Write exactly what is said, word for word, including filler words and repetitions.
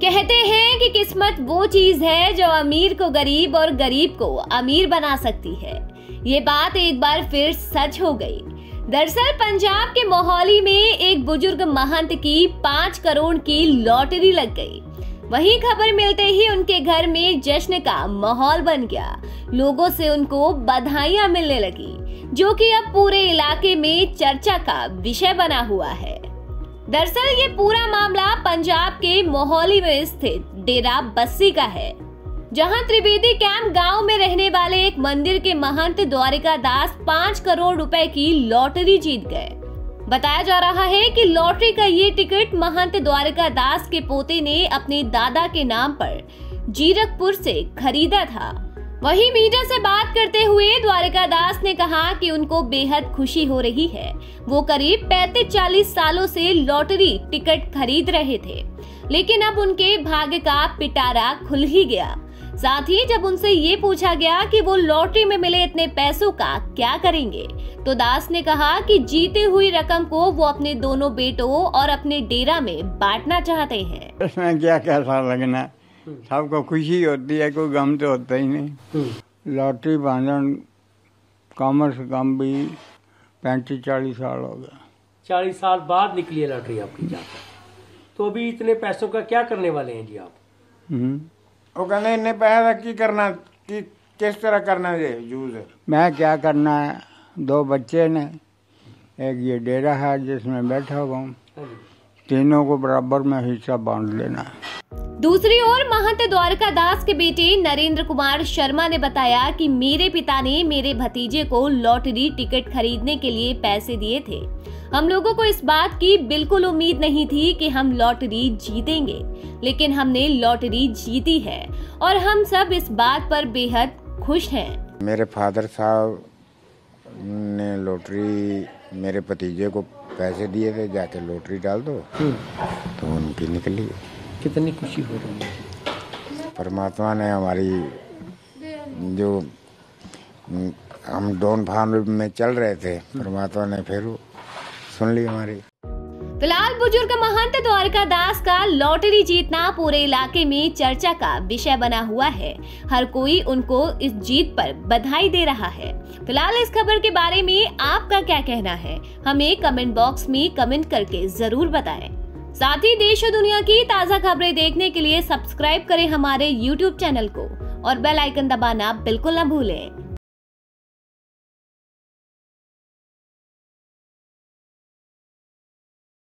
कहते हैं कि किस्मत वो चीज है जो अमीर को गरीब और गरीब को अमीर बना सकती है। ये बात एक बार फिर सच हो गई। दरअसल पंजाब के मोहाली में एक बुजुर्ग महंत की पाँच करोड़ की लॉटरी लग गई। वहीं खबर मिलते ही उनके घर में जश्न का माहौल बन गया। लोगों से उनको बधाइयां मिलने लगी, जो कि अब पूरे इलाके में चर्चा का विषय बना हुआ है। दरअसल ये पूरा मामला पंजाब के मोहाली में स्थित डेरा बस्सी का है, जहां त्रिवेदी कैंप गांव में रहने वाले एक मंदिर के महंत द्वारिका दास पाँच करोड़ रुपए की लॉटरी जीत गए। बताया जा रहा है कि लॉटरी का ये टिकट महंत द्वारिका दास के पोते ने अपने दादा के नाम पर जीरकपुर से खरीदा था। वहीं मीडिया से बात करते हुए द्वारिका दास ने कहा कि उनको बेहद खुशी हो रही है। वो करीब पैंतीस चालीस सालों से लॉटरी टिकट खरीद रहे थे, लेकिन अब उनके भाग्य का पिटारा खुल ही गया। साथ ही जब उनसे ये पूछा गया कि वो लॉटरी में मिले इतने पैसों का क्या करेंगे, तो दास ने कहा कि जीती हुई रकम को वो अपने दोनों बेटों और अपने डेरा में बांटना चाहते हैं। इसमें क्या कैसा लगना, सबको खुशी होती है, कोई गम तो होता ही नहीं। लॉटरी बांधन कम से कम भी पैंतीस चालीस साल हो गया। चालीस साल बाद निकली है लॉटरी आपकी जाकर, तो अभी इतने पैसों का क्या करने वाले हैं जी आप? वो कहने इतने पैसा की करना, कि किस तरह करना है यूज? मैं क्या करना है, दो बच्चे ने, एक ये डेरा है जिसमें बैठा हुआ हूँ, तीनों को बराबर में हिस्सा बांट लेना। दूसरी ओर महंत द्वारिका दास के बेटे नरेंद्र कुमार शर्मा ने बताया कि मेरे पिता ने मेरे भतीजे को लॉटरी टिकट खरीदने के लिए पैसे दिए थे। हम लोगों को इस बात की बिल्कुल उम्मीद नहीं थी कि हम लॉटरी जीतेंगे, लेकिन हमने लॉटरी जीती है और हम सब इस बात पर बेहद खुश हैं। मेरे फादर साहब ने लॉटरी मेरे भतीजे को पैसे दिए थे, जाके लॉटरी डाल दो, तो उनकी निकली। कितनी खुशी हो रही है। परमात्मा ने हमारी, जो हम डोन फार्म में चल रहे थे, परमात्मा ने फिर सुन ली हमारी। फिलहाल बुजुर्ग महंत द्वारिका दास का लॉटरी जीतना पूरे इलाके में चर्चा का विषय बना हुआ है। हर कोई उनको इस जीत पर बधाई दे रहा है। फिलहाल इस खबर के बारे में आपका क्या कहना है, हमें कमेंट बॉक्स में कमेंट करके जरूर बताएं। साथ ही देश और दुनिया की ताज़ा खबरें देखने के लिए सब्सक्राइब करें हमारे यूट्यूब चैनल को और बेल आइकन दबाना बिल्कुल न भूलें।